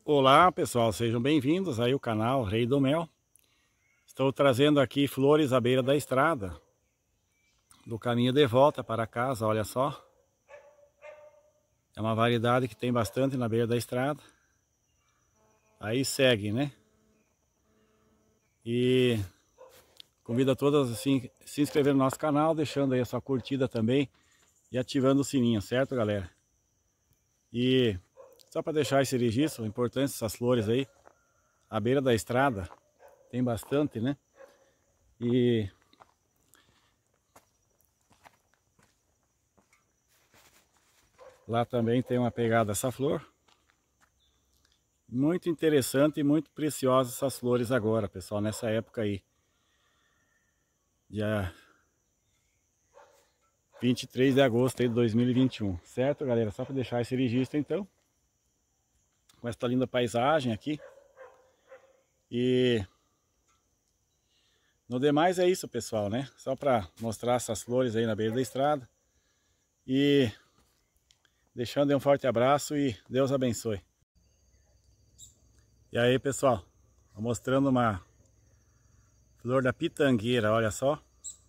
Olá pessoal, sejam bem-vindos aí ao canal Rei do Mel. Estou trazendo aqui flores à beira da estrada, do caminho de volta para casa, olha só. É uma variedade que tem bastante na beira da estrada. Aí segue, né? E convido a todos assim, se inscrever no nosso canal, deixando aí a sua curtida também e ativando o sininho, certo galera? E só para deixar esse registro, a importância dessas flores aí, à beira da estrada, tem bastante, né? E lá também tem uma pegada essa flor. Muito interessante e muito preciosa essas flores agora, pessoal, nessa época aí. Dia 23 de agosto aí de 2021, certo galera? Só para deixar esse registro então. Com esta linda paisagem aqui. E no demais é isso, pessoal, né? Só para mostrar essas flores aí na beira da estrada. E deixando um forte abraço e Deus abençoe. E aí, pessoal, tô mostrando uma flor da pitangueira, olha só.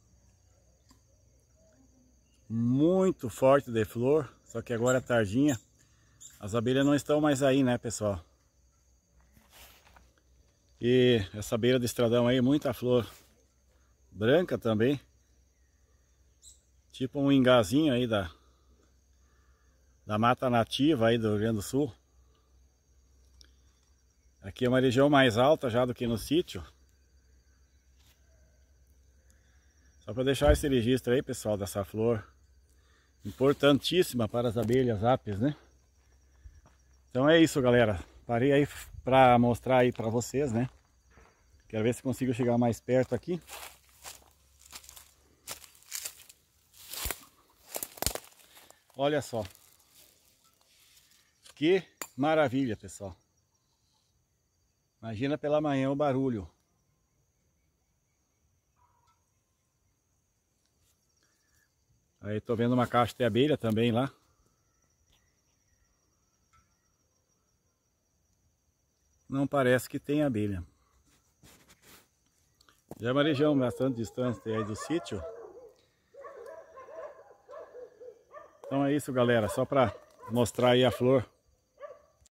Muito forte de flor, só que agora é tardinha. As abelhas não estão mais aí, né, pessoal? E essa beira do estradão aí, muita flor branca também. Tipo um engazinho aí da mata nativa aí do Rio Grande do Sul. Aqui é uma região mais alta já do que no sítio. Só para deixar esse registro aí, pessoal, dessa flor importantíssima para as abelhas apis, né? Então é isso, galera. Parei aí para mostrar aí para vocês, né? Quero ver se consigo chegar mais perto aqui. Olha só. Que maravilha, pessoal. Imagina pela manhã o barulho. Aí tô vendo uma caixa de abelha também lá. Não parece que tem abelha. Já é uma região bastante distante aí do sítio. Então é isso, galera. Só para mostrar aí a flor